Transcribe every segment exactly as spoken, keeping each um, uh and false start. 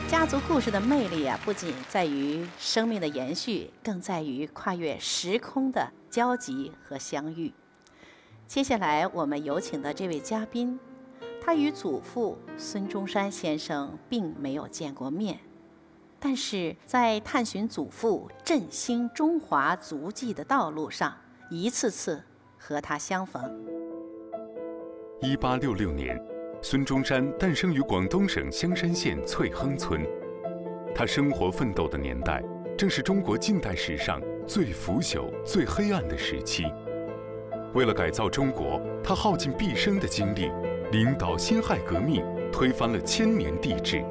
家族故事的魅力啊，不仅在于生命的延续，更在于跨越时空的交集和相遇。接下来我们有请的这位嘉宾，他与祖父孙中山先生并没有见过面，但是在探寻祖父振兴中华足迹的道路上，一次次和他相逢。 一八六六年，孙中山诞生于广东省香山县翠亨村。他生活奋斗的年代，正是中国近代史上最腐朽、最黑暗的时期。为了改造中国，他耗尽毕生的精力，领导辛亥革命，推翻了千年帝制。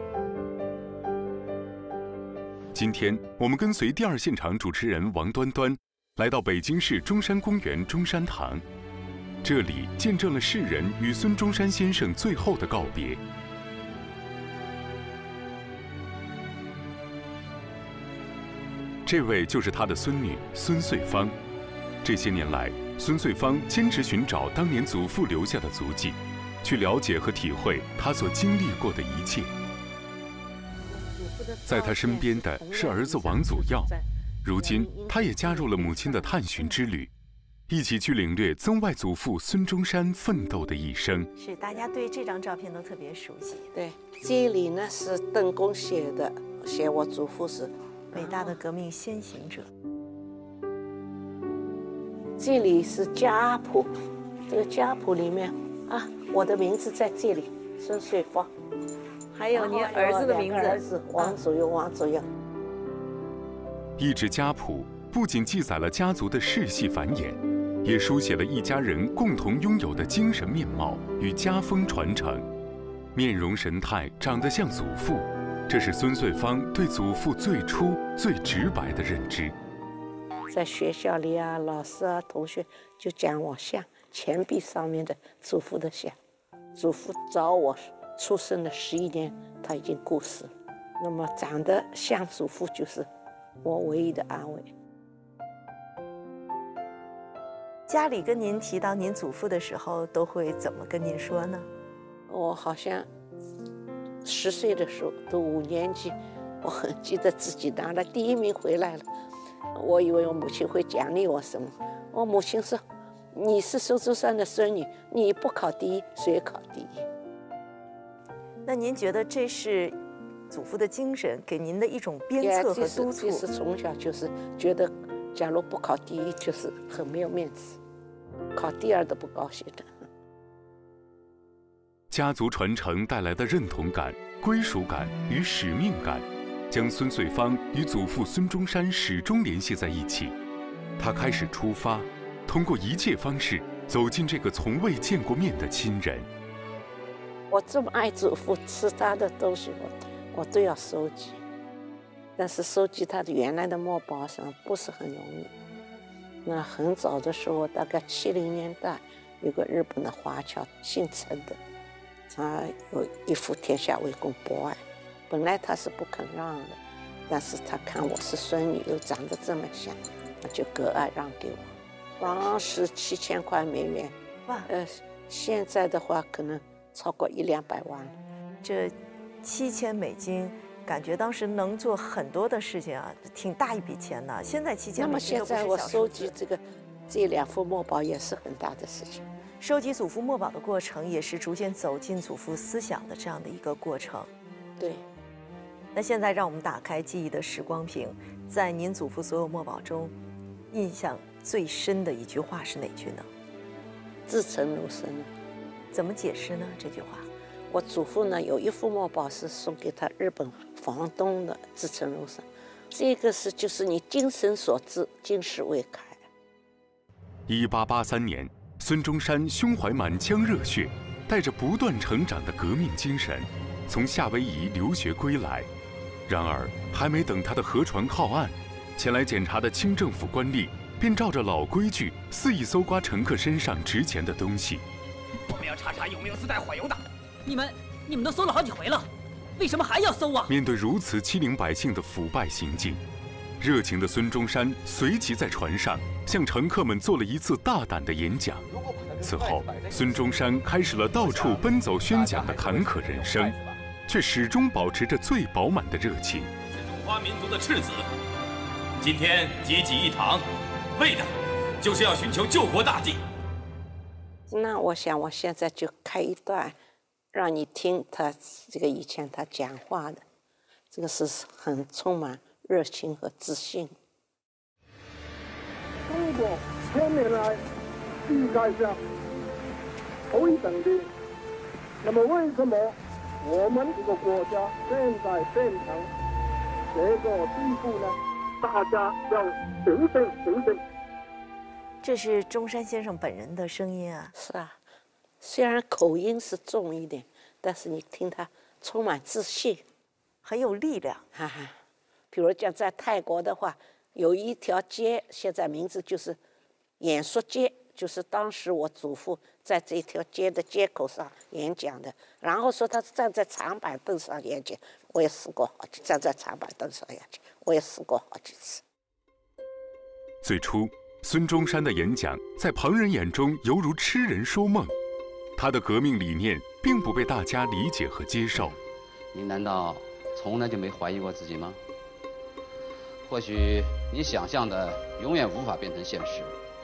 今天，我们跟随第二现场主持人王端端，来到北京市中山公园中山堂。这里见证了世人与孙中山先生最后的告别。这位就是他的孙女孙穗芳。这些年来，孙穗芳坚持寻找当年祖父留下的足迹，去了解和体会他所经历过的一切。在他身边的是儿子王祖耀，如今他也加入了母亲的探寻之旅。一起去领略曾外祖父孙中山奋斗的一生。 是大家对这张照片都特别熟悉。 对，这里呢是邓公写的，写我祖父是伟大的革命先行者。 这里是家谱，这个家谱里面啊，我的名字在这里，孙穗芳， 还有您儿子的名字， 儿子王祖佑，王祖佑。 一纸家谱不仅记载了家族的世系繁衍，也书写了一家人共同拥有的精神面貌与家风传承。面容神态长得像祖父，这是孙穗芳对祖父最初最直白的认知。 在学校里啊，老师啊，同学就讲我像钱币上面的祖父的像。祖父早我出生的十一年，他已经过世了。那么长得像祖父，就是我唯一的安慰。 家里跟您提到您祖父的时候，都会怎么跟您说呢？ 我好像十岁的时候，读五年级，我很记得自己拿了第一名回来了。我以为我母亲会奖励我什么，我母亲说：“你是孙中山的孙女，你不考第一，谁考第一？” 那您觉得这是祖父的精神给您的一种鞭策和督促？ 就是从小就是觉得，假如不考第一，就是很没有面子，考第二都不高兴的。 家族传承带来的认同感、归属感与使命感，将孙穗芳与祖父孙中山始终联系在一起。他开始出发，通过一切方式走进这个从未见过面的亲人。 我这么爱祖父，吃他的东西我我都要收集，但是收集他的原来的墨宝上不是很容易。那很早的时候，大概七零年代，有个日本的华侨姓陈的，他有一幅天下为公博爱，本来他是不肯让的，但是他看我是孙女，又长得这么像，他就割爱让给我。当时七千块美元， 哇， 呃，现在的话可能超过一两百万了。 这七千美金，感觉当时能做很多的事情啊，挺大一笔钱呢。现在七千美金都不是小数字。 那么现在我收集这个这两幅墨宝也是很大的事情。 收集祖父墨宝的过程，也是逐渐走进祖父思想的这样的一个过程。 对。 那现在让我们打开记忆的时光屏，在您祖父所有墨宝中，印象最深的一句话是哪句呢？ 至诚如生。 怎么解释呢？这句话？ 我祖父呢有一幅墨宝是送给他日本房东的，至诚如生。这个是就是你精神所至，金石为开。 一八八三年，孙中山胸怀满腔热血，带着不断成长的革命精神，从夏威夷留学归来。然而，还没等他的河船靠岸，前来检查的清政府官吏便照着老规矩，肆意搜刮乘客身上值钱的东西。 我们要查查有没有自带火油的。你们，你们都搜了好几回了，为什么还要搜啊？ 面对如此欺凌百姓的腐败行径，热情的孙中山随即在船上向乘客们做了一次大胆的演讲。此后，孙中山开始了到处奔走宣讲的坎坷人生。 却始终保持着最饱满的热情。 是中华民族的赤子，今天集集一堂，为的就是要寻求救国大计。 那我想，我现在就开一段，让你听他这个以前他讲话的，这个是很充满热情和自信。 中国千年来世界上头一等的，那么为什么我们这个国家现在变成这个地步呢？大家要醒醒醒醒！ 这是中山先生本人的声音啊。 是啊，虽然口音是重一点，但是你听他充满自信， 很有力量。 哈哈，比如讲在泰国的话，有一条街，现在名字就是演说街，就是当时我祖父在这条街的街口上演讲的。然后说他站在长板凳上演讲，我也试过好几站在长板凳上演讲，我也试过好几次。 最初，孙中山的演讲在旁人眼中犹如痴人说梦，他的革命理念并不被大家理解和接受。 你难道从来就没怀疑过自己吗？或许你想象的永远无法变成现实。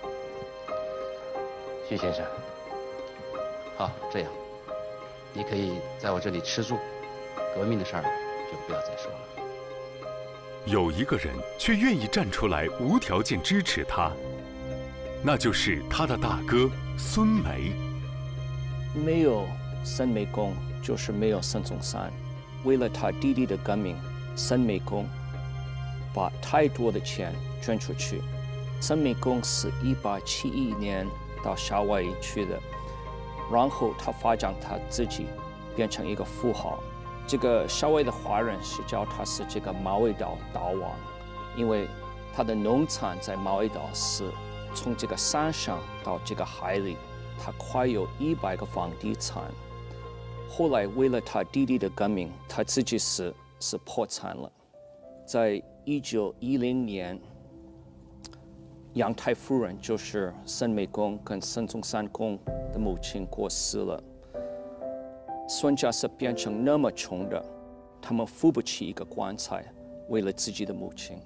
徐先生，好，这样，你可以在我这里吃住，革命的事儿就不要再说了。 有一个人却愿意站出来，无条件支持他，那就是他的大哥孙梅。 没有孙梅公，就是没有孙中山。为了他弟弟的革命，孙梅公把太多的钱捐出去。孙梅公是一八七一年到夏威夷去的，然后他发展他自己，变成一个富豪。这个夏威夷的华人是叫他是这个马尾岛岛王，因为他的农场在马尾岛是从这个山上到这个海里，他快有一百个房地产。后来为了他弟弟的革命，他自己是是破产了。在一九一零年，杨太夫人就是孙梅公跟孙中山公的母亲过世了。孙家是变成那么穷的，他们付不起一个棺材，为了自己的母亲。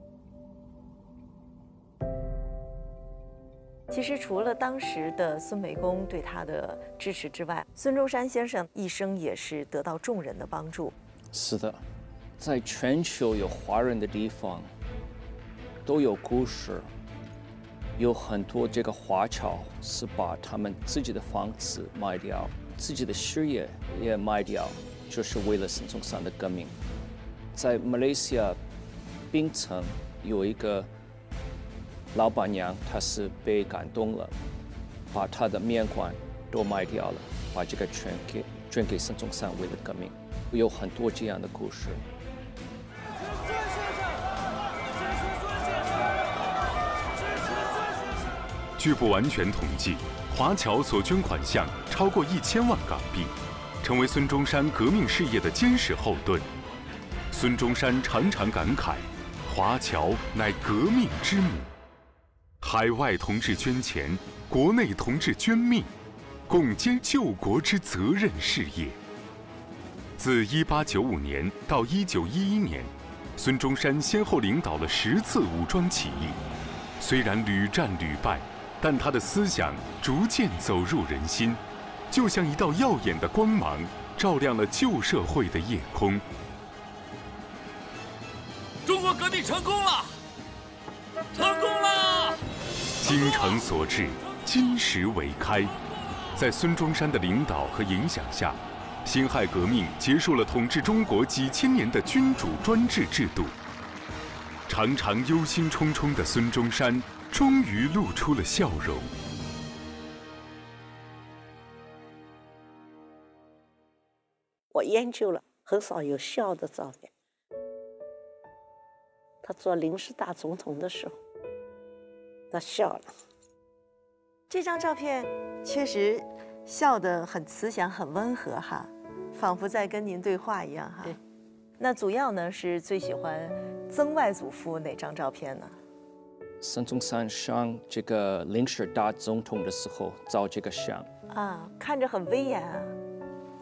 其实除了当时的孙梅公对他的支持之外，孙中山先生一生也是得到众人的帮助。 是的，在全球有华人的地方，都有故事。有很多这个华侨是把他们自己的房子卖掉，自己的事业也卖掉，就是为了孙中山的革命。在马来西亚槟城有一个老板娘，她是被感动了，把她的面馆都卖掉了，把这个捐给捐给孙中山，为了革命。有很多这样的故事。 据不完全统计，华侨所捐款项超过一千万港币，成为孙中山革命事业的坚实后盾。孙中山常常感慨：“华侨乃革命之母。”海外同志捐钱，国内同志捐命，共肩救国之责任事业。自一八九五年到一九一一年，孙中山先后领导了十次武装起义，虽然屡战屡败。但他的思想逐渐走入人心，就像一道耀眼的光芒，照亮了旧社会的夜空。 中国革命成功了，成功了！ 精诚所至，金石为开。在孙中山的领导和影响下，辛亥革命结束了统治中国几千年的君主专制制度。常常忧心忡忡的孙中山终于露出了笑容。 我研究了，很少有笑的照片。他做临时大总统的时候，他笑了。 这张照片确实笑得很慈祥、很温和哈，仿佛在跟您对话一样哈。 对。 那主要呢是最喜欢曾外祖父哪张照片呢？ 孙中山上这个临时大总统的时候照这个相啊，看着很威严啊。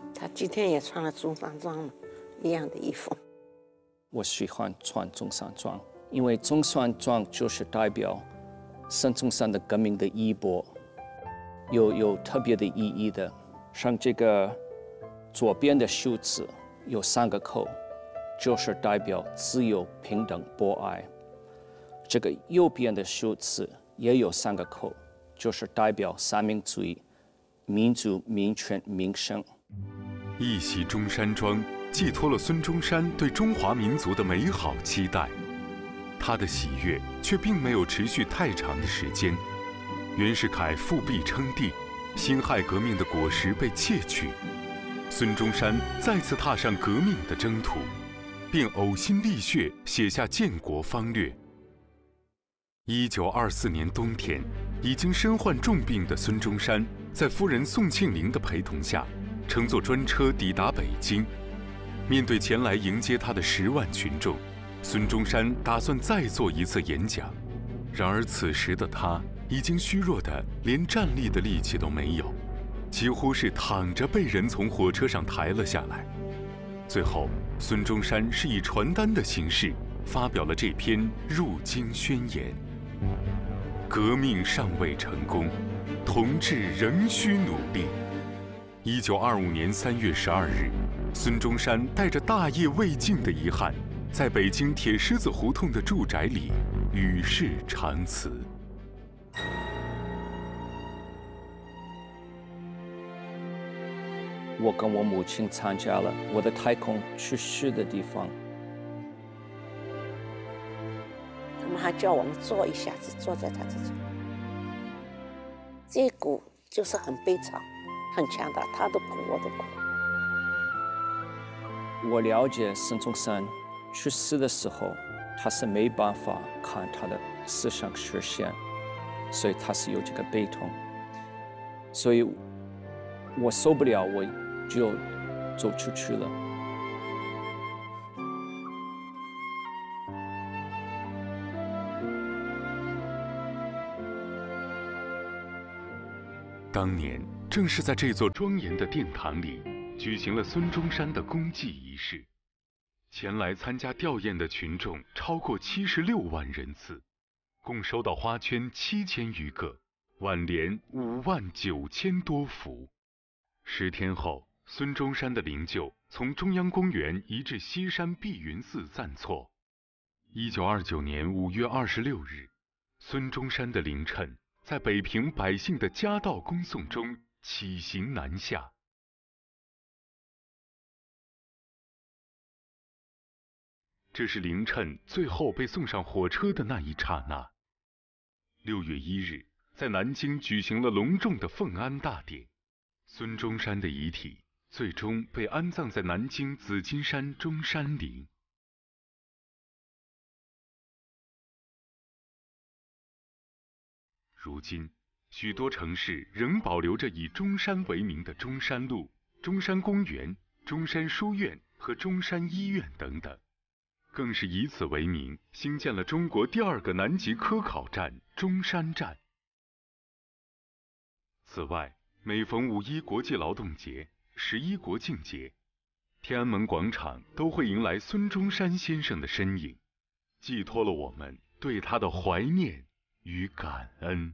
他今天也穿了中山装嘛，一样的衣服。 我喜欢穿中山装，因为中山装就是代表孙中山的革命的衣钵，有有特别的意义的。像这个左边的袖子有三个扣，就是代表自由、平等、博爱。这个右边的袖子也有三个扣，就是代表三民主义、民主、民权、民生。 一袭中山装寄托了孙中山对中华民族的美好期待，他的喜悦却并没有持续太长的时间。袁世凯复辟称帝，辛亥革命的果实被窃取，孙中山再次踏上革命的征途，并呕心沥血写下建国方略。一九二四年冬天，已经身患重病的孙中山，在夫人宋庆龄的陪同下，乘坐专车抵达北京。面对前来迎接他的十万群众，孙中山打算再做一次演讲。然而此时的他已经虚弱的连站立的力气都没有，几乎是躺着被人从火车上抬了下来。最后，孙中山是以传单的形式发表了这篇入京宣言：革命尚未成功，同志仍需努力。一九二五年三月十二日，孙中山带着大业未尽的遗憾，在北京铁狮子胡同的住宅里与世长辞。 我跟我母亲参加了我的太空去世的地方。 他们还叫我们坐一下子，坐在他这里。这股就是很悲惨，很强大，他的苦我的苦。 我了解孙中山去世的时候，他是没办法看他的思想实现，所以他是有这个悲痛。所以我受不了，我就走出去了。 当年正是在这座庄严的殿堂里，举行了孙中山的公祭仪式。前来参加吊唁的群众超过七十六万人次，共收到花圈七千余个，挽联五万九千多幅。十天后，孙中山的灵柩从中央公园移至西山碧云寺暂错。一九二九年五月二十六日，孙中山的灵谶在北平百姓的夹道恭送中起行南下。这是灵谶最后被送上火车的那一刹那。六月一日，在南京举行了隆重的奉安大典，孙中山的遗体最终被安葬在南京紫金山中山陵。如今，许多城市仍保留着以中山为名的中山路、中山公园、中山书院和中山医院等等，更是以此为名兴建了中国第二个南极科考站中山站。此外，每逢五一国际劳动节、十一国庆节，天安门广场都会迎来孙中山先生的身影，寄托了我们对他的怀念与感恩。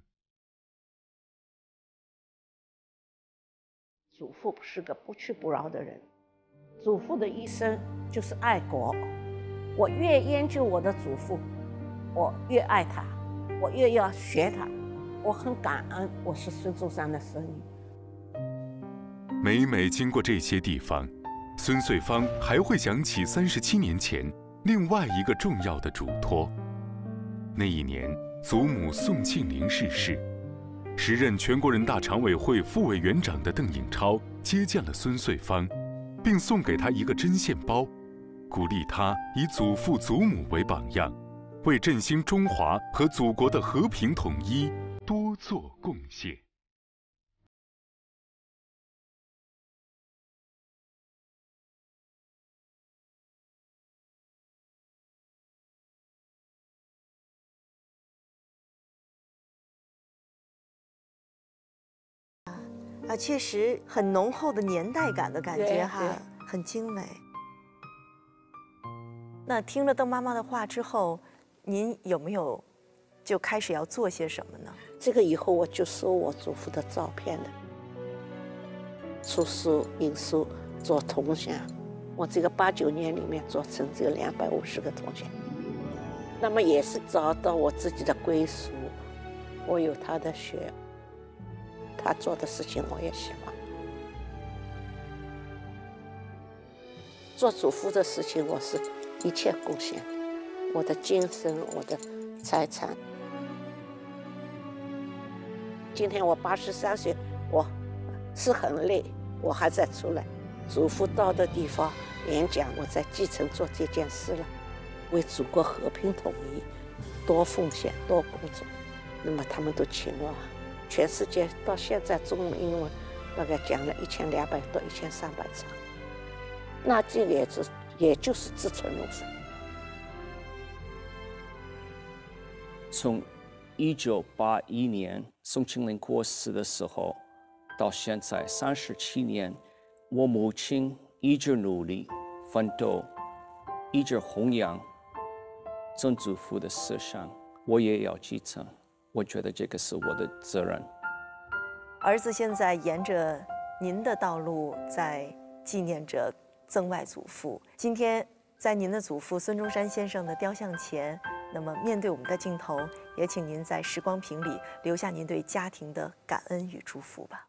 祖父是个不屈不挠的人，祖父的一生就是爱国。我越研究我的祖父，我越爱他，我越要学他。我很感恩我是孙中山的孙女。 每每经过这些地方，孙穗芳还会想起三十七年前另外一个重要的嘱托。那一年，祖母宋庆龄逝世，时任全国人大常委会副委员长的邓颖超接见了孙穗芳，并送给她一个针线包，鼓励她以祖父祖母为榜样，为振兴中华和祖国的和平统一多做贡献。 啊，确实很浓厚的年代感的感觉哈， 对很精美。那听了邓妈妈的话之后，您有没有就开始要做些什么呢？ 这个以后我就收我祖父的照片了，出书、印书、做铜像。我这个八九年里面做成这个两百五十个铜像，那么也是找到我自己的归属。我有他的血，他做的事情我也喜欢。做祖父的事情，我是一切贡献，我的精神，我的财产。今天我八十三岁，我是很累，我还在出来。祖父到的地方演讲，我在基层做这件事了，为祖国和平统一多奉献多工作。那么他们都请我，全世界到现在中文英文大概讲了一千两百多一千三百场，那这个也是也就是自存路上。 从一九八一年宋庆龄过世的时候到现在三十七年，我母亲一直努力奋斗，一直弘扬曾祖父的思想，我也要继承。我觉得这个是我的责任。 儿子现在沿着您的道路，在纪念着曾外祖父。今天在您的祖父孙中山先生的雕像前，那么面对我们的镜头，也请您在时光屏里留下您对家庭的感恩与祝福吧。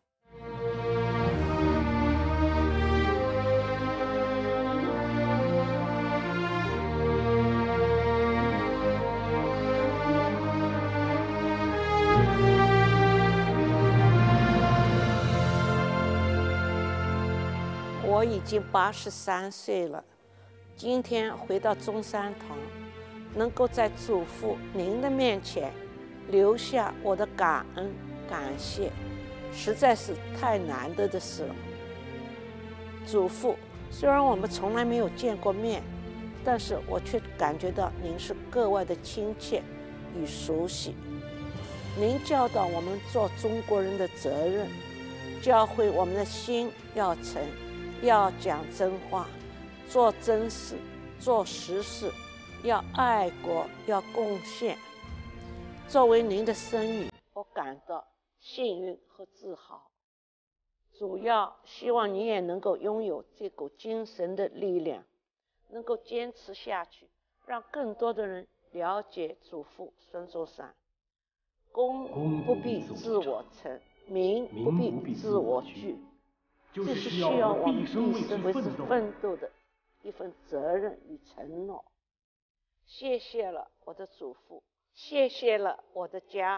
我已经八十三岁了，今天回到中山堂，能够在祖父您的面前留下我的感恩感谢，实在是太难得的事了。祖父，虽然我们从来没有见过面，但是我却感觉到您是格外的亲切与熟悉。您教导我们做中国人的责任，教会我们的心要诚，要讲真话，做真事，做实事，要爱国，要贡献。作为您的孙女，我感到幸运和自豪。主要希望你也能够拥有这股精神的力量，能够坚持下去，让更多的人了解祖父孙中山。公不必自我成，民不必自我惧。这是需要我们毕生为之奋斗的一份责任与承诺。谢谢了我的祖父，谢谢了我的家。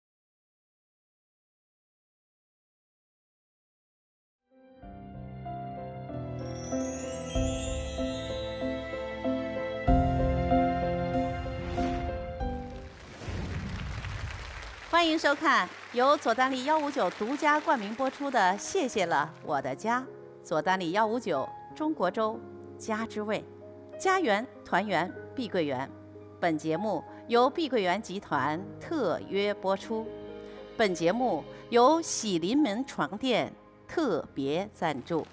欢迎收看由佐丹利幺五九独家冠名播出的《谢谢了我的家》，佐丹利幺五九中国粥家之味，家园团圆碧桂园。本节目由碧桂园集团特约播出，本节目由喜临门床垫特别赞助。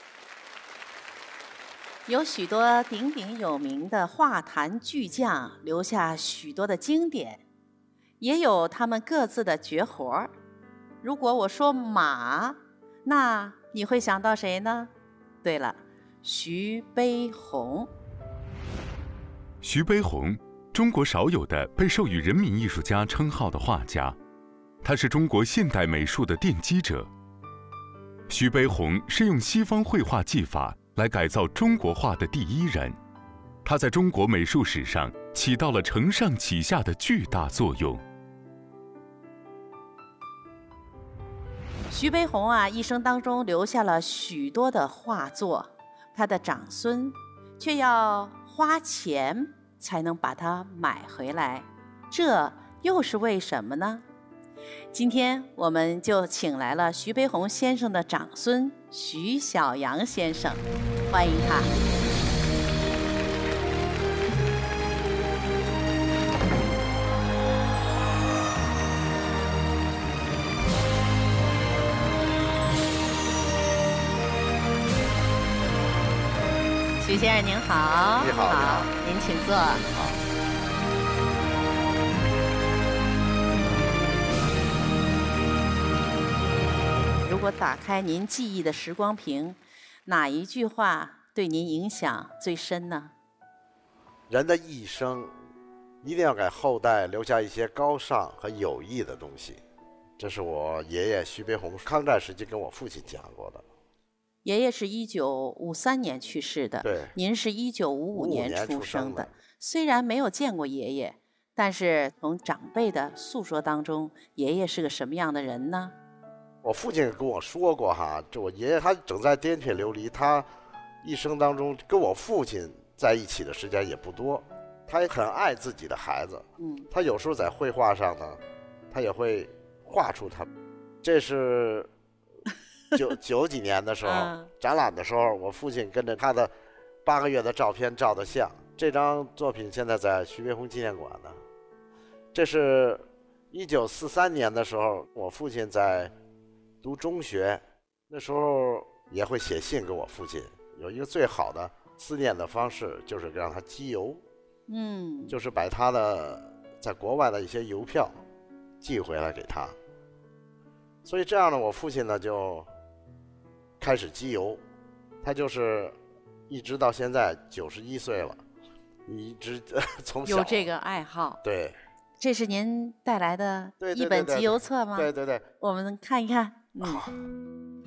有许多鼎鼎有名的画坛巨匠留下许多的经典，也有他们各自的绝活儿。如果我说马，那你会想到谁呢？对了，徐悲鸿。 徐悲鸿，中国少有的被授予人民艺术家称号的画家，他是中国现代美术的奠基者。徐悲鸿是用西方绘画技法来改造中国画的第一人，他在中国美术史上起到了承上启下的巨大作用。 徐悲鸿啊，一生当中留下了许多的画作，他的长孙却要花钱才能把它买回来，这又是为什么呢？今天我们就请来了徐悲鸿先生的长孙徐小阳先生，欢迎他。 先生您好。 你好， 好，您请坐。 好。 如果打开您记忆的时光屏，哪一句话对您影响最深呢？ 人的一生一定要给后代留下一些高尚和有益的东西，这是我爷爷徐悲鸿抗战时期跟我父亲讲过的。 爷爷是一九五三年去世的， 对， 您是一九五五年出生的。 的虽然没有见过爷爷，但是从长辈的诉说当中，爷爷是个什么样的人呢？ 我父亲跟我说过哈，这我爷爷他正在颠沛流离，他一生当中跟我父亲在一起的时间也不多，他也很爱自己的孩子。 嗯， 他有时候在绘画上呢，他也会画出他。这是九九几年的时候、嗯、展览的时候，我父亲跟着他的八个月的照片照的相。这张作品现在在徐悲鸿纪念馆呢。这是一九四三年的时候，我父亲在读中学，那时候也会写信给我父亲。有一个最好的思念的方式，就是让他寄邮， 嗯， 就是把他的在国外的一些邮票寄回来给他。所以这样呢，我父亲呢就开始集邮，他就是一直到现在九十一岁了，一直从小有这个爱好。 对， 这是您带来的一本集邮册吗？ 对对 对, 对, 对, 对, 对, 对， 我们看一看。 嗯，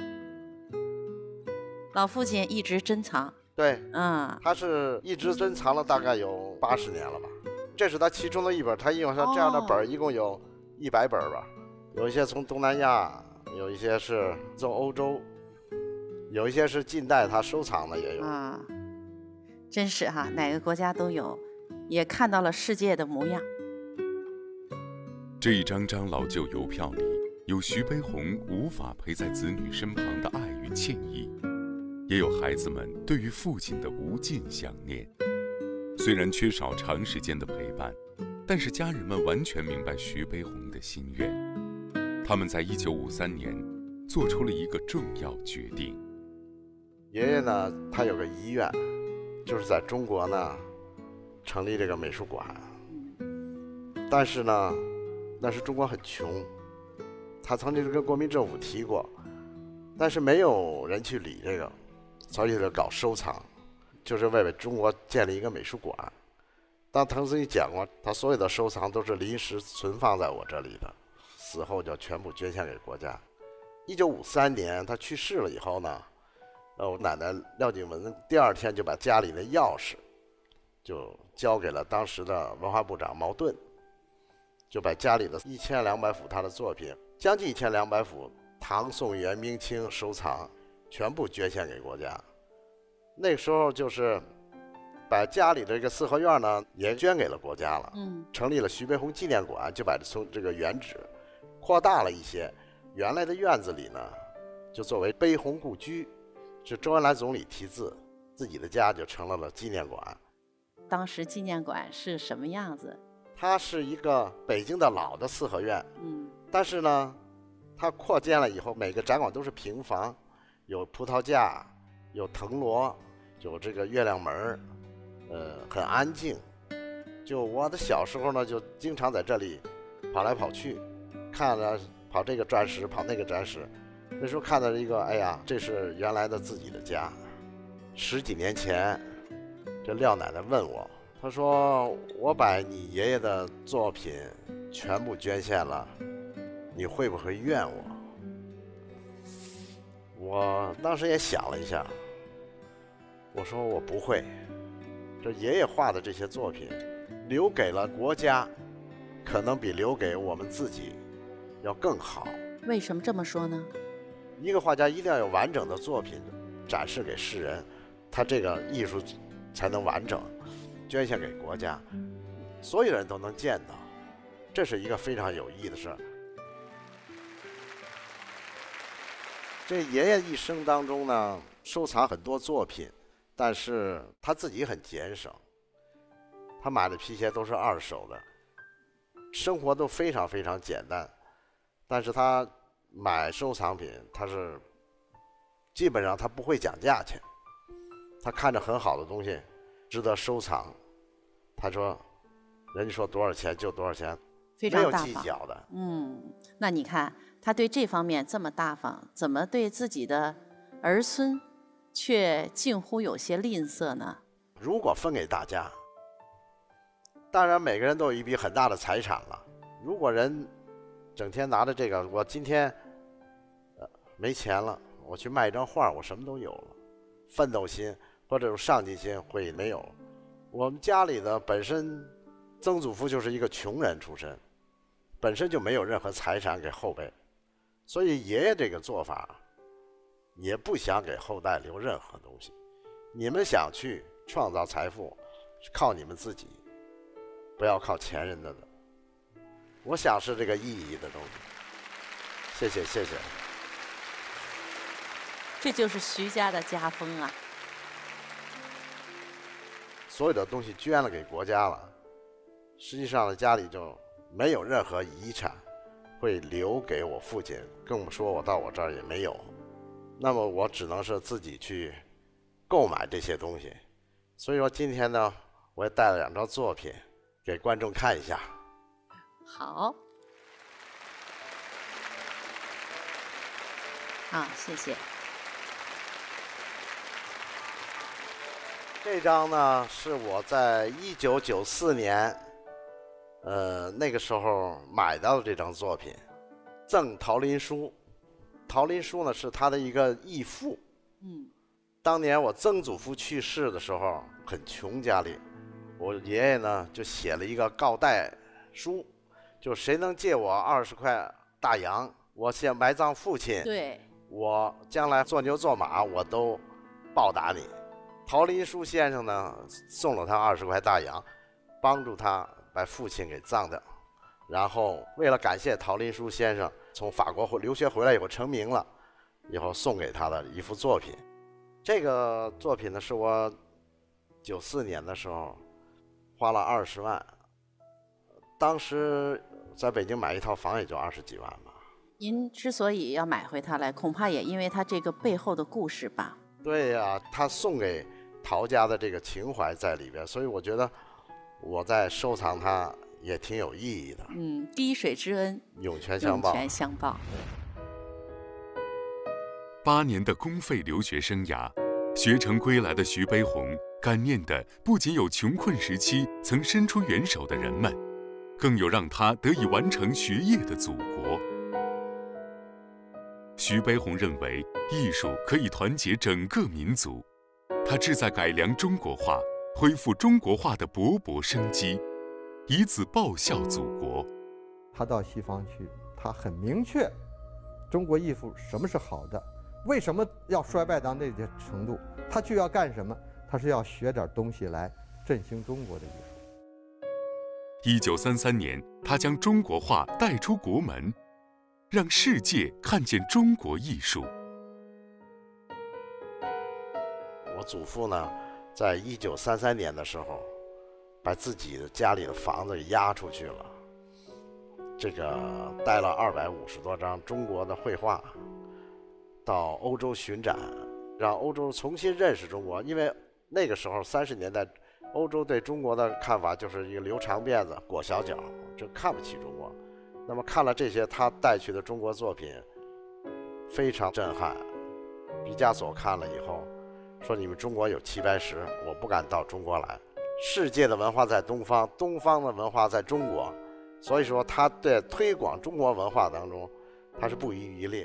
老父亲一直珍藏。 对， 嗯， 他是一直珍藏了大概有八十年了吧。这是他其中的一本，他一共像这样的本、哦、一共有一百本吧，有一些从东南亚，有一些是从欧洲，有一些是近代他收藏的也有。 啊，真是哈，哪个国家都有，也看到了世界的模样。 这一张张老旧邮票里，有徐悲鸿无法陪在子女身旁的爱与歉意，也有孩子们对于父亲的无尽想念。虽然缺少长时间的陪伴，但是家人们完全明白徐悲鸿的心愿。他们在一九五三年做出了一个重要决定。 爷爷呢，他有个遗愿，就是在中国呢成立这个美术馆。但是呢，那时中国很穷，他曾经跟国民政府提过，但是没有人去理这个，所以就搞收藏，就是为了中国建立一个美术馆。当滕斯基讲过，他所有的收藏都是临时存放在我这里的，死后就全部捐献给国家。一九五三年他去世了以后呢，呃，我奶奶廖景文第二天就把家里的钥匙就交给了当时的文化部长茅盾，就把家里的一千两百幅他的作品，将近一千两百幅唐宋元明清收藏全部捐献给国家。那个时候就是把家里的这个四合院呢也捐给了国家了， 嗯， 成立了徐悲鸿纪念馆，就把从这个原址扩大了一些。原来的院子里呢，就作为悲鸿故居，是周恩来总理题字，自己的家就成了了纪念馆。 当时纪念馆是什么样子？ 它是一个北京的老的四合院， 嗯， 但是呢，它扩建了以后，每个展馆都是平房，有葡萄架，有藤萝，有这个月亮门，呃，很安静。就我的小时候呢，就经常在这里跑来跑去，看着跑这个转室，跑那个展室。那时候看到一个，哎呀，这是原来的自己的家。十几年前，这廖奶奶问我，她说：“我把你爷爷的作品全部捐献了，你会不会怨我？”我当时也想了一下，我说我不会。这爷爷画的这些作品，留给了国家，可能比留给我们自己要更好。 为什么这么说呢？ 一个画家一定要有完整的作品展示给世人，他这个艺术才能完整。捐献给国家，所有人都能见到，这是一个非常有意义的事儿。这爷爷一生当中呢，收藏很多作品，但是他自己很节省，他买的皮鞋都是二手的，生活都非常非常简单，但是他买收藏品，他是基本上他不会讲价钱， 他看着很好的东西，值得收藏，他说，人家说多少钱就多少钱， 非常大方， 没有计较的。 嗯，那你看他对这方面这么大方，怎么对自己的儿孙却近乎有些吝啬呢？ 如果分给大家，当然每个人都有一笔很大的财产了。如果人整天拿着这个，我今天呃没钱了，我去卖一张画，我什么都有了，奋斗心或者是上进心会没有。我们家里的本身曾祖父就是一个穷人出身，本身就没有任何财产给后辈，所以爷爷这个做法也不想给后代留任何东西。你们想去创造财富，是靠你们自己，不要靠前人的。我想是这个意义的东西。谢谢谢谢。 这就是徐家的家风啊！ 所有的东西捐了给国家了，实际上呢，家里就没有任何遗产会留给我父亲，更说我到我这儿也没有。那么我只能是自己去购买这些东西。所以说今天呢，我也带了两张作品给观众看一下。 好，好，谢谢。 这张呢是我在一九九四年，呃那个时候买到的这张作品，赠陶林书。陶林书呢是他的一个义父。 嗯。 当年我曾祖父去世的时候很穷，家里，我爷爷呢就写了一个告代书，就谁能借我二十块大洋，我先埋葬父亲， 对， 我将来做牛做马我都报答你。陶林书先生呢送了他二十块大洋，帮助他把父亲给葬掉。然后为了感谢陶林书先生从法国留学回来以后成名了，以后送给他的一幅作品。这个作品呢是我九四年的时候花了二十万，当时在北京买一套房也就二十几万吧。 您之所以要买回它来，恐怕也因为它这个背后的故事吧？ 对呀，他送给陶家的这个情怀在里边，所以我觉得我在收藏它也挺有意义的。 嗯，滴水之恩， 涌泉相报。 涌泉相报。 八年的公费留学生涯，学成归来的徐悲鸿感念的不仅有穷困时期曾伸出援手的人们，更有让他得以完成学业的祖国。徐悲鸿认为艺术可以团结整个民族，他志在改良中国画，恢复中国画的勃勃生机，以此报效祖国。 他到西方去，他很明确中国艺术什么是好的，为什么要衰败到那个程度，他就要干什么，他是要学点东西来振兴中国的艺术。 一九三三年，他将中国画带出国门，让世界看见中国艺术。 我祖父呢，在一九三三年的时候，把自己的家里的房子给押出去了，这个带了二百五十多张中国的绘画，到欧洲巡展，让欧洲重新认识中国。因为那个时候三十年代，欧洲对中国的看法就是一个留长辫子、裹小脚，就看不起中国。那么看了这些他带去的中国作品，非常震撼。毕加索看了以后说：“你们中国有齐白石，我不敢到中国来。世界的文化在东方，东方的文化在中国。”所以说他在推广中国文化当中，他是不遗余力。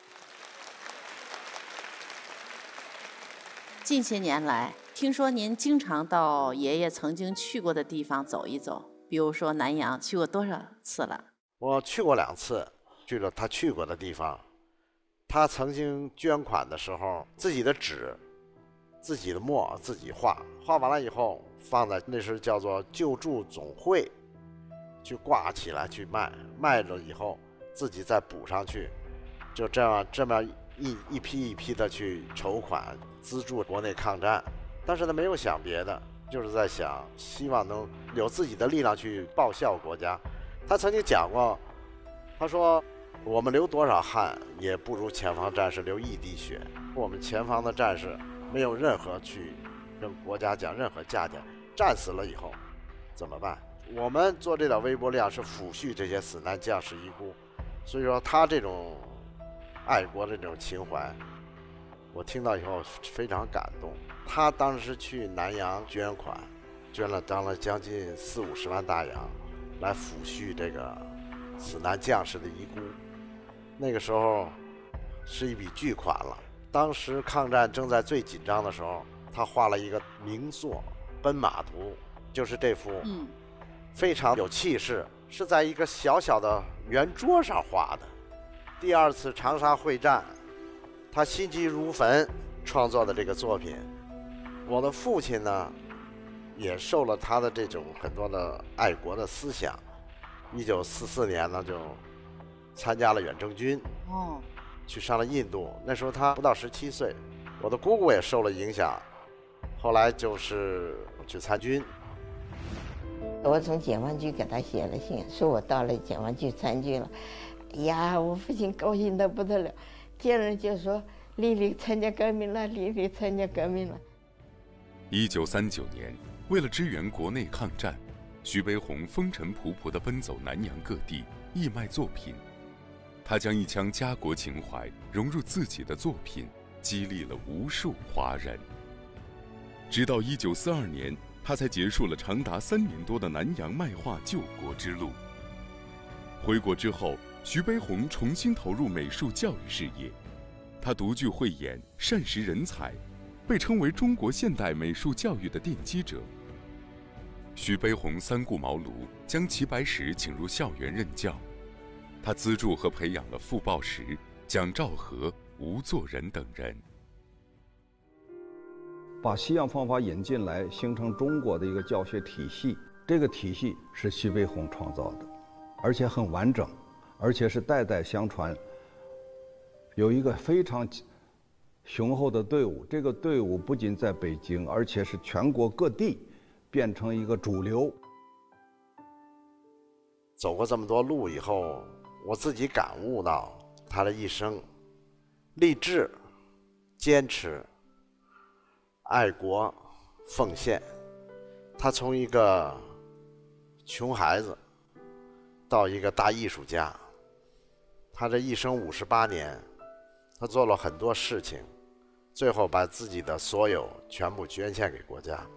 近些年来，听说您经常到爷爷曾经去过的地方走一走，比如说南洋，去过多少次了？ 我去过两次，去了他去过的地方。他曾经捐款的时候，自己的纸、自己的墨自己画，画完了以后放在那时叫做救助总会，去挂起来去卖，卖了以后自己再补上去，就这样这么一一批一批的去筹款资助国内抗战。但是他没有想别的，就是在想希望能有自己的力量去报效国家。他曾经讲过，他说我们流多少汗也不如前方战士流一滴血，我们前方的战士没有任何去跟国家讲任何价钱，战死了以后怎么办？我们做这点微薄量是抚恤这些死难将士遗孤，所以说他这种爱国的这种情怀，我听到以后非常感动。他当时去南洋捐款，捐了当了将近四五十万大洋，来抚恤这个死难将士的遗孤。那个时候是一笔巨款了。当时抗战正在最紧张的时候，他画了一个名作《奔马图》，就是这幅， 嗯， 非常有气势，是在一个小小的圆桌上画的。第二次长沙会战，他心急如焚创作的这个作品。我的父亲呢，也受了他的这种很多的爱国的思想。一九四四年呢，就参加了远征军， 哦， 去上了印度。那时候他不到十七岁，我的姑姑也受了影响，后来就是去参军。 我从解放军给他写了信，说我到了解放军参军了。哎呀，我父亲高兴得不得了，见人就说：“丽丽参加革命了，丽丽参加革命了。” 一九三九年，为了支援国内抗战，徐悲鸿风尘仆仆地奔走南洋各地，义卖作品。他将一腔家国情怀融入自己的作品，激励了无数华人。直到一九四二年，他才结束了长达三年多的南洋卖画救国之路。回国之后，徐悲鸿重新投入美术教育事业。他独具慧眼，善识人才，被称为中国现代美术教育的奠基者。徐悲鸿三顾茅庐，将齐白石请入校园任教。他资助和培养了傅抱石、蒋兆和、吴作人等人， 把西洋方法引进来，形成中国的一个教学体系。这个体系是徐悲鸿创造的，而且很完整，而且是代代相传，有一个非常雄厚的队伍。这个队伍不仅在北京，而且是全国各地变成一个主流。 走过这么多路以后，我自己感悟到他的一生：励志、坚持、爱国、奉献。他从一个穷孩子到一个大艺术家，他这一生五十八年，他做了很多事情，最后把自己的所有全部捐献给国家。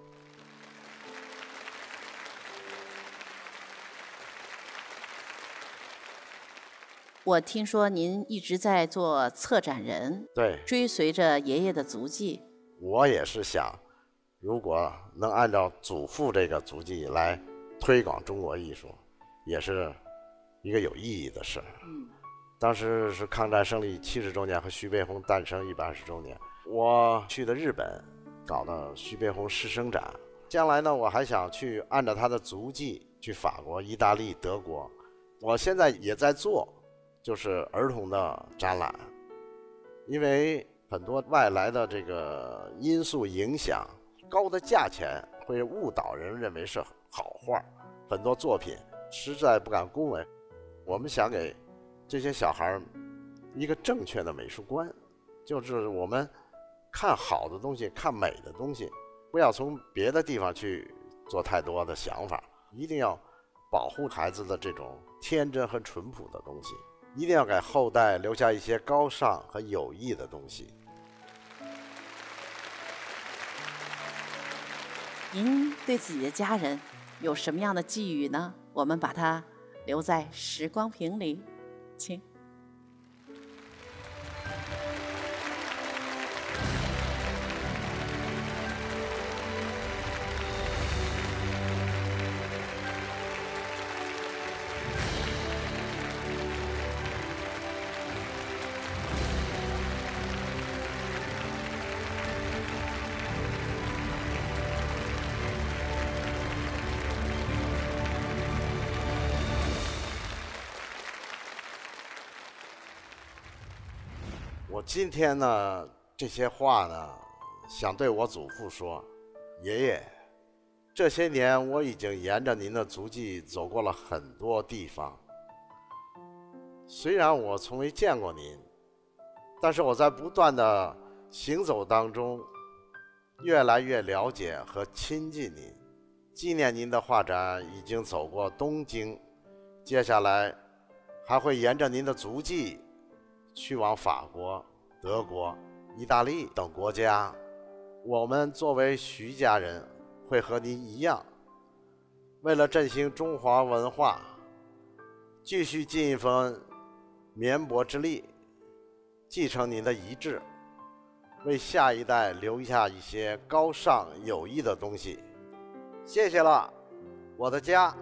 我听说您一直在做策展人， 对， 追随着爷爷的足迹。 我也是想，如果能按照祖父这个足迹来推广中国艺术，也是一个有意义的事儿。 嗯， 当时是抗战胜利七十周年和徐悲鸿诞生一百二十周年，我去的日本，搞的徐悲鸿师生展。将来呢，我还想去按照他的足迹去法国、意大利、德国。我现在也在做，就是儿童的展览，因为很多外来的这个因素影响，高的价钱会误导人认为是好画，很多作品实在不敢恭维。我们想给这些小孩一个正确的美术观，就是我们看好的东西，看美的东西，不要从别的地方去做太多的想法，一定要保护孩子的这种天真和淳朴的东西，一定要给后代留下一些高尚和有益的东西。 您对自己的家人有什么样的寄语呢？我们把它留在时光瓶里，请。 我今天呢，这些话呢，想对我祖父说：爷爷，这些年我已经沿着您的足迹走过了很多地方。虽然我从未见过您，但是我在不断的行走当中， 越来越了解和亲近您。纪念您的画展已经走过东京，接下来还会沿着您的足迹去往法国、德国、意大利等国家。我们作为徐家人会和您一样，为了振兴中华文化，继续尽一份绵薄之力，继承您的遗志，为下一代留下一些高尚有益的东西。谢谢了，我的家。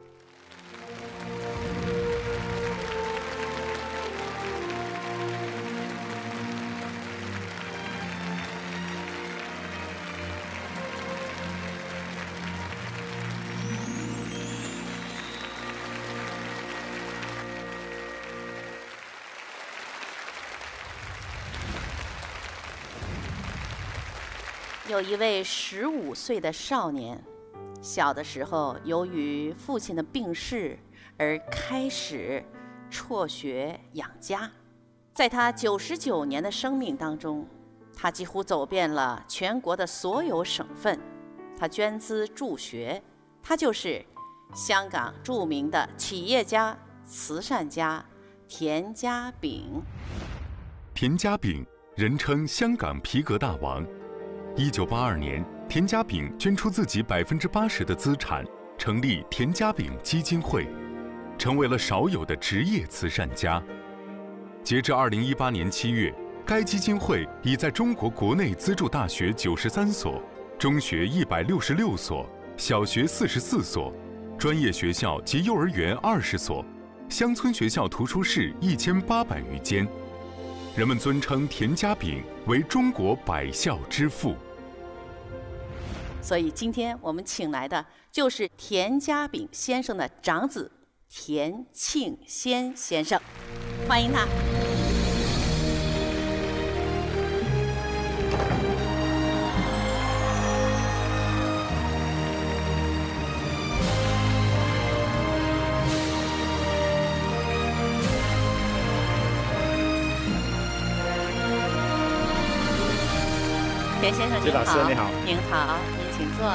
有一位十五岁的少年，小的时候由于父亲的病逝而开始辍学养家。在他九十九年的生命当中，他几乎走遍了全国的所有省份，他捐资助学。他就是香港著名的企业家、慈善家田家炳。 田家炳，人称香港皮革大王。一九八二年，田家炳捐出自己百分之八十的资产，成立田家炳基金会，成为了少有的职业慈善家。截至二零一八年七月，该基金会已在中国国内资助大学九十三所，中学一百六十六所，小学四十四所，专业学校及幼儿园二十所，乡村学校图书室一千八百余间。人们尊称田家炳为中国百校之父。 所以今天我们请来的就是田家炳先生的长子田庆先先生，欢迎他。田先生您好， 老师你好， 您好，您请坐。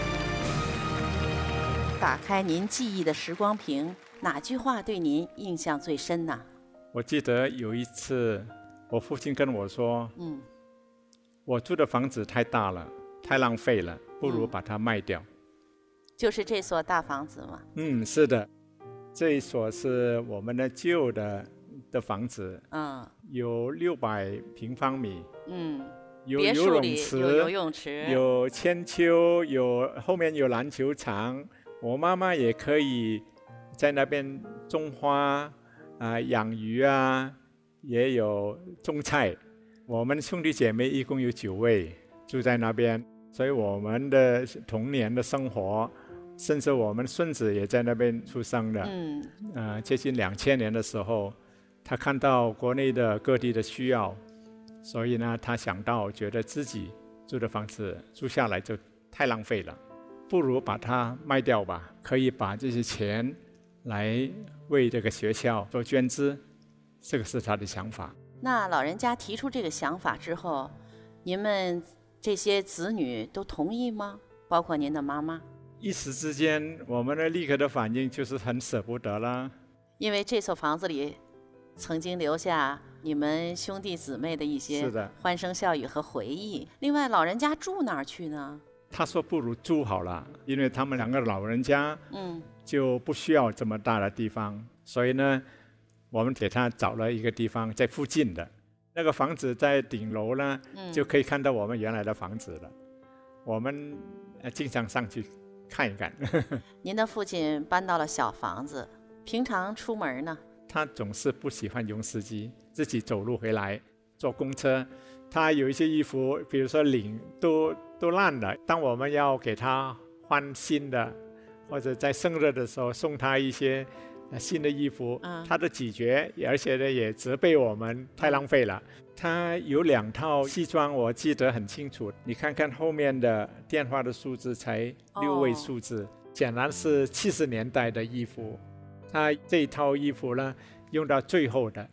打开您记忆的时光屏，哪句话对您印象最深呢？ 我记得有一次，我父亲跟我说：“ 嗯， 我住的房子太大了，太浪费了，不如把它卖掉。” 就是这所大房子吗？ 嗯，是的，这一所是我们的旧的的房子， 嗯， 有六百平方米， 嗯。 有游泳池， 有游泳池， 有千秋，有后面有篮球场。我妈妈也可以在那边种花啊、呃，养鱼啊，也有种菜。我们兄弟姐妹一共有九位住在那边，所以我们的童年的生活，甚至我们孙子也在那边出生的。 嗯， 呃，接近两千年的时候，他看到国内的各地的需要。所以呢，他想到觉得自己住的房子住下来就太浪费了，不如把它卖掉吧，可以把这些钱来为这个学校做捐资，这个是他的想法。 那老人家提出这个想法之后，您们这些子女都同意吗？包括您的妈妈？ 一时之间，我们的立刻的反应就是很舍不得啦， 因为这所房子里曾经留下你们兄弟姊妹的一些欢声笑语和回忆。另外，老人家住哪儿去呢？ 他说不如住好了，因为他们两个老人家， 嗯， 就不需要这么大的地方，所以呢，我们给他找了一个地方在附近的，那个房子在顶楼呢， 嗯、 就可以看到我们原来的房子了。我们经常上去看一看。 您的父亲搬到了小房子，平常出门呢？ 他总是不喜欢用司机，自己走路回来，坐公车。他有一些衣服，比如说领都都烂了。当我们要给他换新的，或者在生日的时候送他一些新的衣服， 嗯、 他的咀嚼，而且呢也责备我们太浪费了。他有两套西装，我记得很清楚。你看看后面的电话的数字才六位数字，哦、显然是七十年代的衣服。他这一套衣服呢，用到最后的，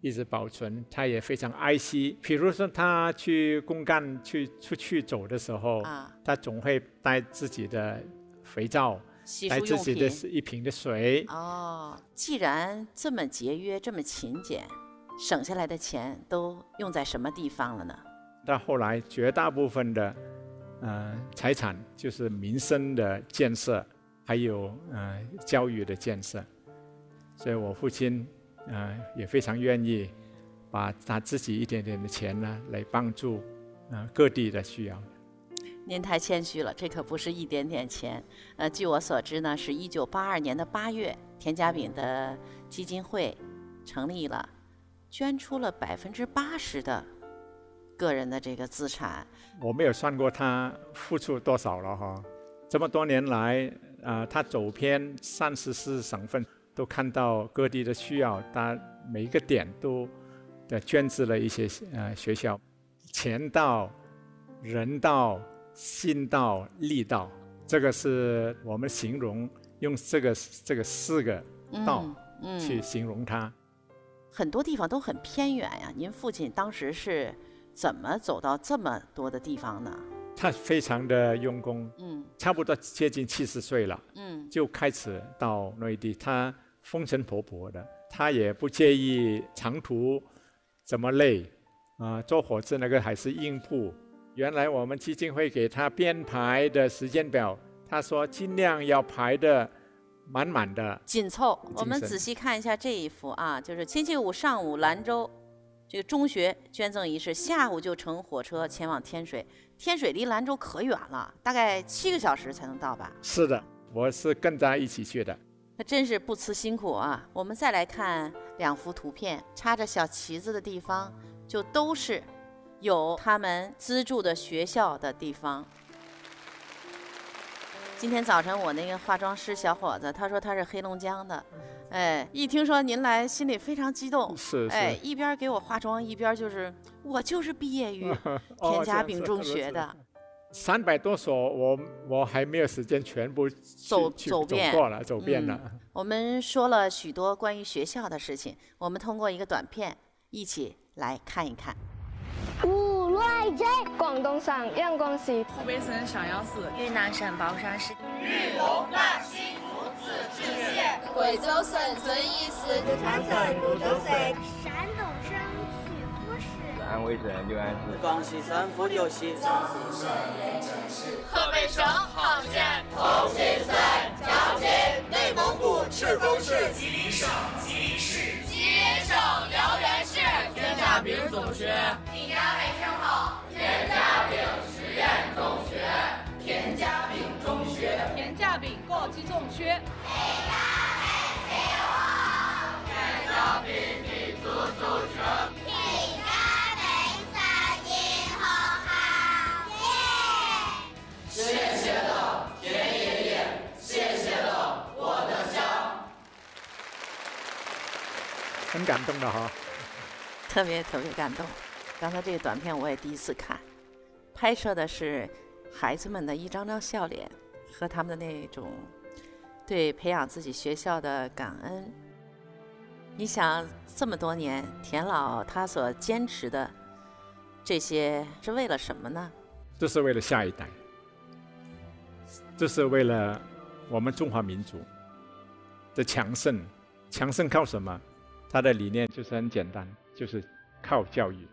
一直保存。他也非常爱惜，比如说他去公干去出去走的时候，啊、他总会带自己的肥皂，带自己的一瓶的水。 哦，既然这么节约，这么勤俭，省下来的钱都用在什么地方了呢？ 到后来，绝大部分的呃财产就是民生的建设，还有呃教育的建设。所以我父亲呃也非常愿意把他自己一点点的钱呢，来帮助呃各地的需要的。 您太谦虚了，这可不是一点点钱。呃，据我所知呢，是一九八二年的八月，田家炳的基金会成立了，捐出了百分之八十的个人的这个资产。 我没有算过他付出多少了哈。这么多年来，呃，他走遍三十四省份，都看到各地的需要，他每一个点都的捐资了一些呃学校，钱到、人到、心到、力到，这个是我们形容用这个这个四个到去形容它。嗯嗯、 很多地方都很偏远呀，您父亲当时是怎么走到这么多的地方呢？ 他非常的用功，嗯，差不多接近七十岁了，嗯，就开始到内地。他风尘仆仆的，他也不介意长途怎么累，啊、呃，坐火车那个还是硬铺。原来我们基金会给他编排的时间表，他说尽量要排的满满的， 紧凑。我们仔细看一下这一幅啊，就是星期五上午兰州这个中学捐赠仪式，下午就乘火车前往天水。天水离兰州可远了，大概七个小时才能到吧？ 是的，我是跟他一起去的。 那真是不辞辛苦啊！我们再来看两幅图片，插着小旗子的地方，就都是有他们资助的学校的地方。今天早晨我那个化妆师小伙子，他说他是黑龙江的，哎，一听说您来，心里非常激动， 是，是哎，一边给我化妆，一边就是我就是毕业于田家炳中学的。 三百多所，我我还没有时间全部走走遍走过了，走遍了、 嗯。我们说了许多关于学校的事情，我们通过一个短片一起来看一看。 五来节，广东省阳光市， 湖北省襄阳市， 云南省包山市， 玉龙南西族自治县， 贵州省遵义市， 四川省泸州市， 山东省曲阜市， 安徽省六安市， 广西省富流市， 江苏省盐城市， 河北省杭县， 重庆省江津， 内蒙古赤峰市， 吉林省吉林市， 吉林省辽源市， 田家炳中学， 你家没听好， 田家炳实验中学， 田家炳中学， 田家炳高级中学。 田家炳民族中学。谢谢了，田爷爷，谢谢了，我的家。 很感动的哈， 特别特别感动。刚才这个短片我也第一次看，拍摄的是孩子们的一张张笑脸和他们的那种对培养自己学校的感恩。你想这么多年，田老他所坚持的这些是为了什么呢？ 这是为了下一代，这是为了我们中华民族的强盛。强盛靠什么？他的理念就是很简单，就是靠教育。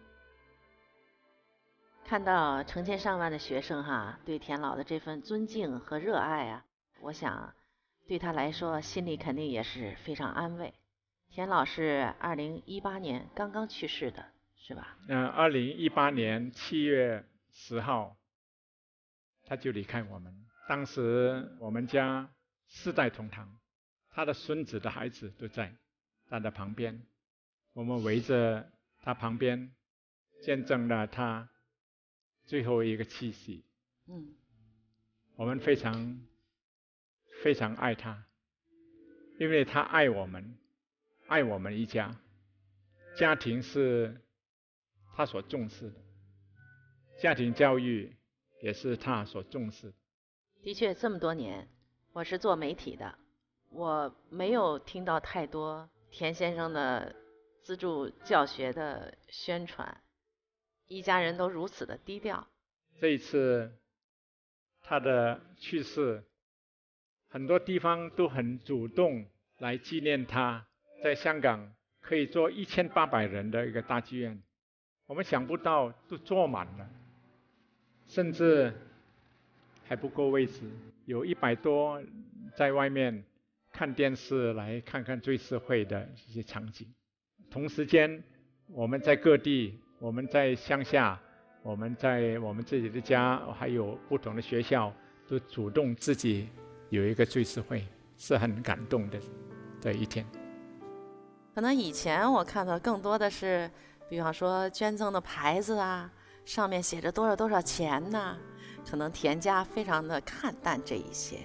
看到成千上万的学生哈，对田老的这份尊敬和热爱啊，我想对他来说心里肯定也是非常安慰。田老是二零一八年刚刚去世的，是吧？ 嗯，二零一八年七月十号，他就离开我们。当时我们家四代同堂，他的孙子的孩子都在他的旁边，我们围着他旁边，见证了他最后一个气息。嗯，我们非常非常爱他，因为他爱我们。爱我们一家，家庭是他所重视的，家庭教育也是他所重视的。 的确，这么多年，我是做媒体的，我没有听到太多田先生的资助教学的宣传，一家人都如此的低调。 这一次他的去世，很多地方都很主动来纪念他。在香港可以坐一千八百人的一个大剧院，我们想不到都坐满了，甚至还不够位置，有一百多在外面看电视来看看追思会的一些场景。同时间，我们在各地，我们在乡下，我们在我们自己的家，还有不同的学校，都主动自己有一个追思会，是很感动的的一天。 可能以前我看到更多的是，比方说捐赠的牌子啊，上面写着多少多少钱呐，可能田家非常的看淡这一些。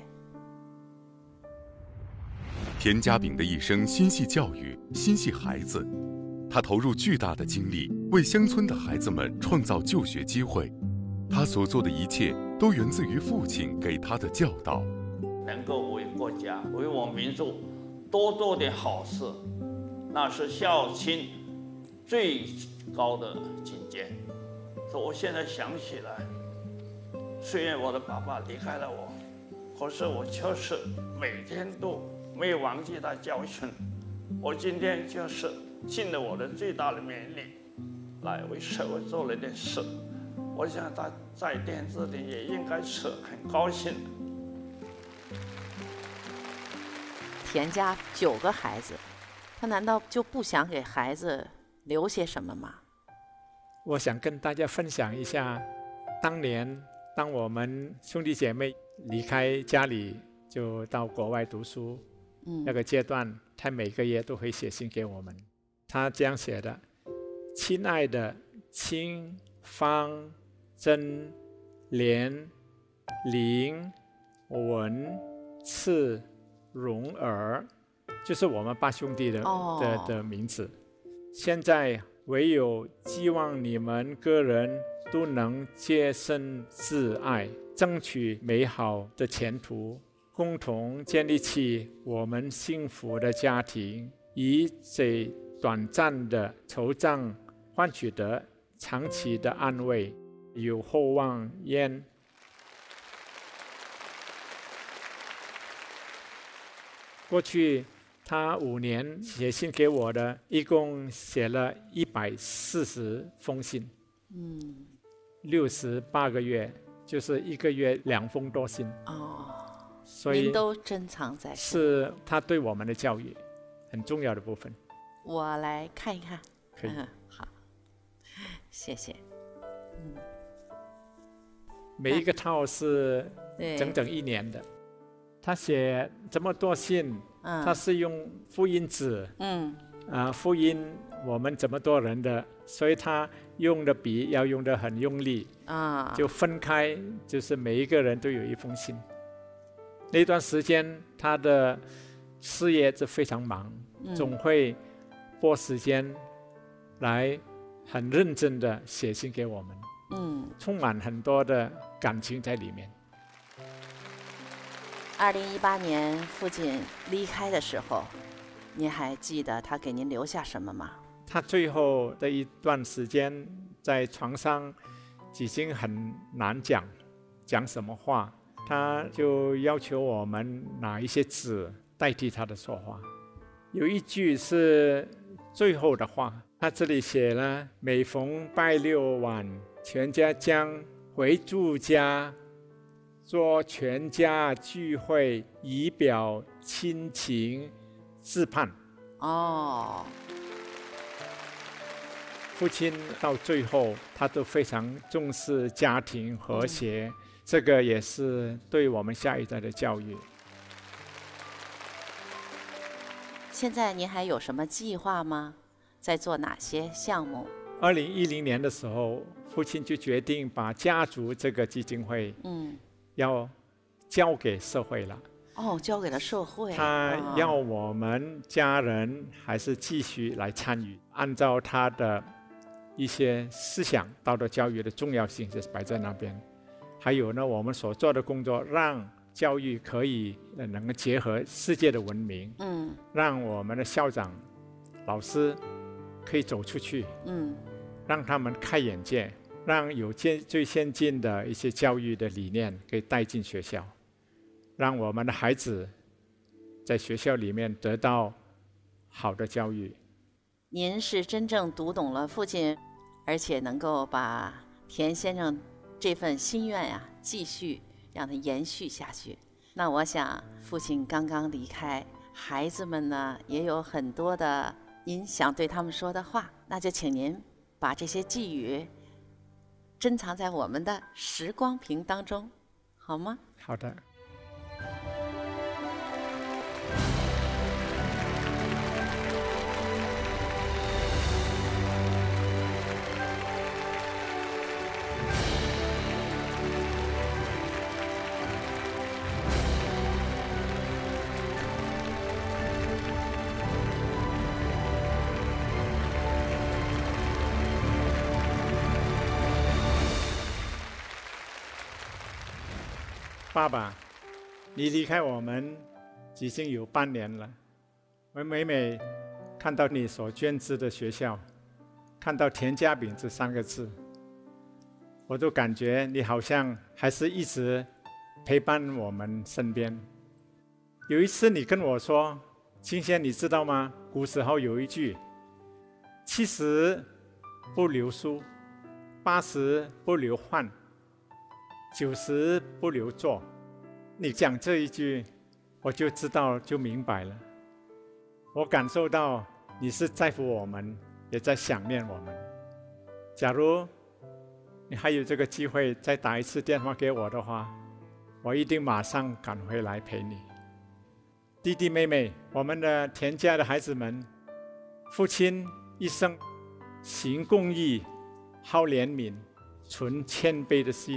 田家炳的一生心系教育，心系孩子，他投入巨大的精力，为乡村的孩子们创造就学机会。他所做的一切都源自于父亲给他的教导。 能够为国家、为我民族多做点好事，那是孝亲最高的境界。所以我现在想起来，虽然我的爸爸离开了我，可是我确实每天都没有忘记他教训。我今天就是尽了我的最大的勉力，来为社会做了点事。我想他在电视里也应该是很高兴。 田家九个孩子，他难道就不想给孩子留些什么吗？ 我想跟大家分享一下，当年当我们兄弟姐妹离开家里就到国外读书，嗯，那个阶段，他每个月都会写信给我们。他这样写的：亲爱的清、方、真、莲、林、文、次、荣儿，就是我们八兄弟的、哦、的, 的名字。现在唯有希望你们个人都能洁身自爱，争取美好的前途，共同建立起我们幸福的家庭，以这短暂的惆怅换取得长期的安慰，有厚望焉。过去他五年写信给我的，一共写了一百四十封信，嗯，六十八个月，就是一个月两封多信。 哦， 所以您都珍藏在心，是他对我们的教育很重要的部分。 我来看一看。 可以。 嗯，好，谢谢。嗯， 每一个套是整整一年的。他写这么多信，嗯、他是用复印纸，嗯，啊、呃，复印我们这么多人的，所以他用的笔要用得很用力，啊，就分开，就是每一个人都有一封信。那段时间他的事业是非常忙，嗯、总会拨时间来很认真的写信给我们，嗯，充满很多的感情在里面。 二零一八年父亲离开的时候，您还记得他给您留下什么吗？ 他最后的一段时间在床上已经很难讲，讲什么话，他就要求我们拿一些纸代替他的说话。有一句是最后的话，他这里写了：每逢拜六晚，全家将回住家，做全家聚会，以表亲情自盼。 哦， 父亲到最后，他都非常重视家庭和谐，嗯、这个也是对我们下一代的教育。 现在您还有什么计划吗？在做哪些项目？ 二零一零年的时候，父亲就决定把家族这个基金会，嗯。要交给社会了。 哦，交给了社会。 他要我们家人还是继续来参与，按照他的一些思想，道德教育的重要性是摆在那边。还有呢，我们所做的工作，让教育可以能够结合世界的文明，嗯，让我们的校长、老师可以走出去， 嗯， 让他们开眼界，让有最最先进的一些教育的理念可以带进学校，让我们的孩子在学校里面得到好的教育。 您是真正读懂了父亲，而且能够把田先生这份心愿呀、啊、继续让它延续下去。那我想父亲刚刚离开，孩子们呢也有很多的您想对他们说的话，那就请您把这些寄语珍藏在我们的时光瓶当中，好吗？ 好的。爸爸，你离开我们已经有半年了。我每每看到你所捐资的学校，看到田家炳这三个字，我都感觉你好像还是一直陪伴我们身边。有一次你跟我说，清先你知道吗？古时候有一句，七十不留书，八十不留患，九十不留座。你讲这一句，我就知道，就明白了。我感受到你是在乎我们，也在想念我们。假如你还有这个机会再打一次电话给我的话，我一定马上赶回来陪你。弟弟妹妹，我们的田家的孩子们，父亲一生行公义，好怜悯，存谦卑的心。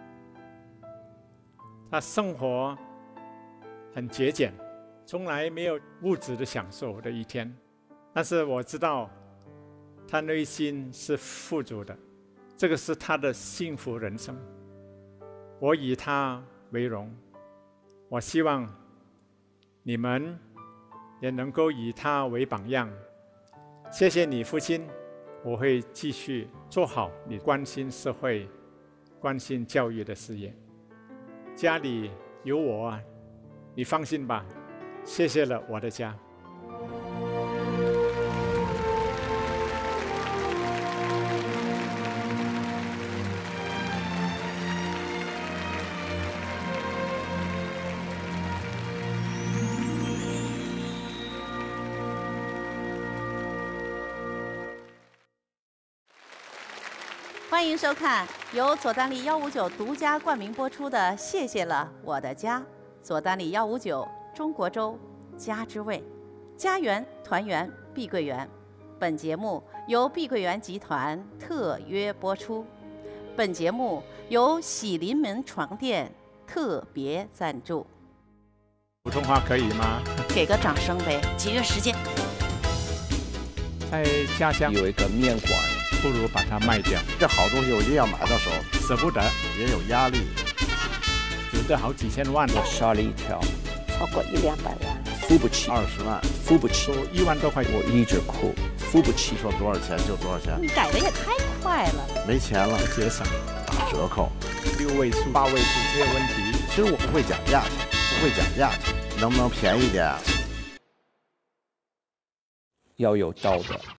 他生活很节俭，从来没有物质的享受的一天，但是我知道他内心是富足的，这个是他的幸福人生。我以他为荣，我希望你们也能够以他为榜样。谢谢你，父亲，我会继续做好你关心社会、关心教育的事业。家里有我啊，你放心吧。谢谢了，我的家。 欢迎收看由佐丹利幺五九独家冠名播出的《谢谢了我的家》，佐丹利幺五九中国粥家之味，家园团圆碧桂园。本节目由碧桂园集团特约播出。本节目由喜临门床垫特别赞助。 普通话可以吗？ 给个掌声呗，节约时间。 在家乡有一个面馆， 不如把它卖掉。 这好东西我一定要买到手， 舍不得， 也有压力。 有的好几千万， 我杀了一条， 超过一两百万， 付不起。 二十万， 付不起。 一万多块， 我一直哭，付不起。 说多少钱就多少钱。 你改的也太快了。 没钱了， 节省， 打折扣， 六位数、八位数这些问题。 其实我不会讲价钱，不会讲价钱，能不能便宜点？ 要有道德。